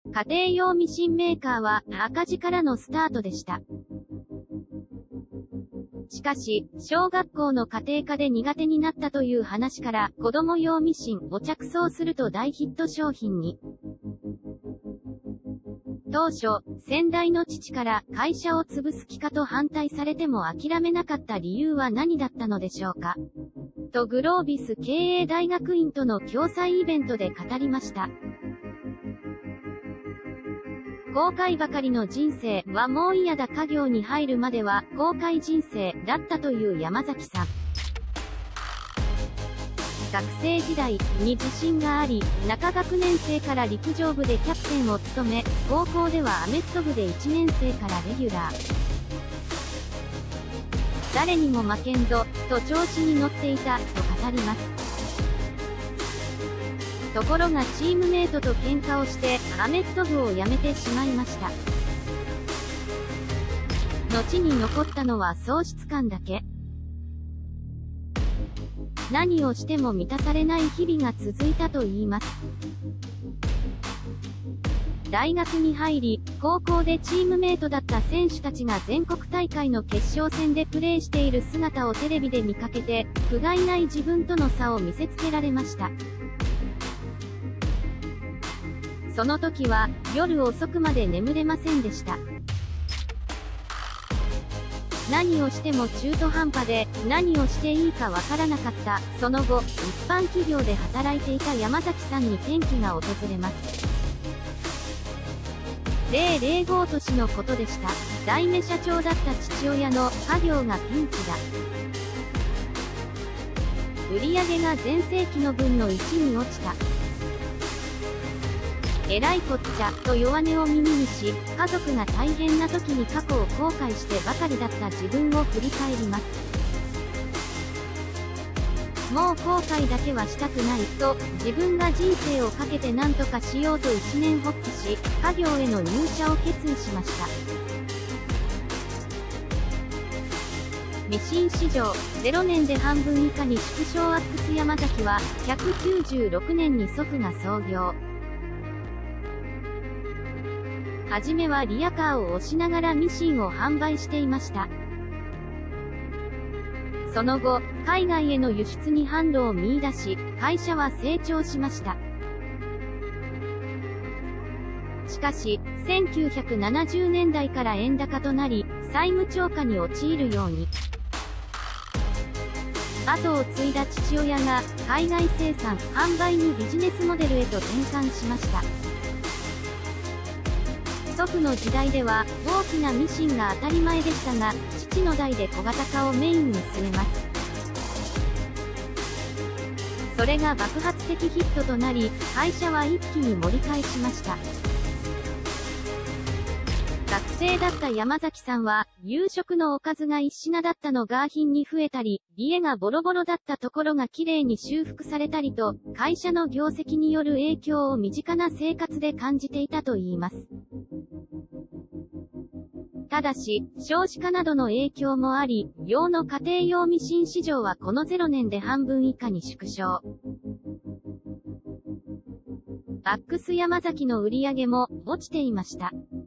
家庭用ミシンメーカーは赤字からのスタートでした。しかし、小学校の家庭科で苦手になったという話から、子供用ミシンを着想すると大ヒット商品に。当初、先代の父から会社を潰す気かと反対されても諦めなかった理由は何だったのでしょうか。とグロービス経営大学院との共催イベントで語りました。後悔ばかりの人生はもう嫌だ。家業に入るまでは後悔人生だったという山崎さん。学生時代に自信があり、中学年生から陸上部でキャプテンを務め、高校ではアメフト部で1年生からレギュラー。誰にも負けんぞ、と調子に乗っていた、と語ります。ところがチームメイトと喧嘩をして、アメフト部を辞めてしまいました。後に残ったのは喪失感だけ。何をしても満たされない日々が続いたといいます。大学に入り、高校でチームメイトだった選手たちが全国大会の決勝戦でプレーしている姿をテレビで見かけて、不甲斐ない自分との差を見せつけられました。その時は、夜遅くまで眠れませんでした。何をしても中途半端で、何をしていいかわからなかった。その後、一般企業で働いていた山崎さんに転機が訪れます。005年のことでした。代目社長だった父親の家業がピンチだ。売上が全盛期の分の1に落ちた。えらいこっちゃ、と弱音を耳にし、家族が大変な時に過去を後悔してばかりだった自分を振り返ります。もう後悔だけはしたくない、と、自分が人生をかけて何とかしようと一念発起し、家業への入社を決意しました。ミシン市場、0年で半分以下に縮小。アックス山崎は、196年に祖父が創業。はじめはリヤカーを押しながらミシンを販売していました。その後、海外への輸出に販路を見出し、会社は成長しました。しかし、1970年代から円高となり、債務超過に陥るように。後を継いだ父親が、海外生産、販売にビジネスモデルへと転換しました。祖父の時代では、大きなミシンが当たり前でしたが、父の代で小型化をメインに据えます。それが爆発的ヒットとなり、会社は一気に盛り返しました。学生だった山崎さんは、夕食のおかずが一品だったのが品に増えたり、家がボロボロだったところがきれいに修復されたりと、会社の業績による影響を身近な生活で感じていたといいます。ただし、少子化などの影響もあり、洋の家庭用ミシン市場はこの0年で半分以下に縮小。アックス山崎の売り上げも落ちていました。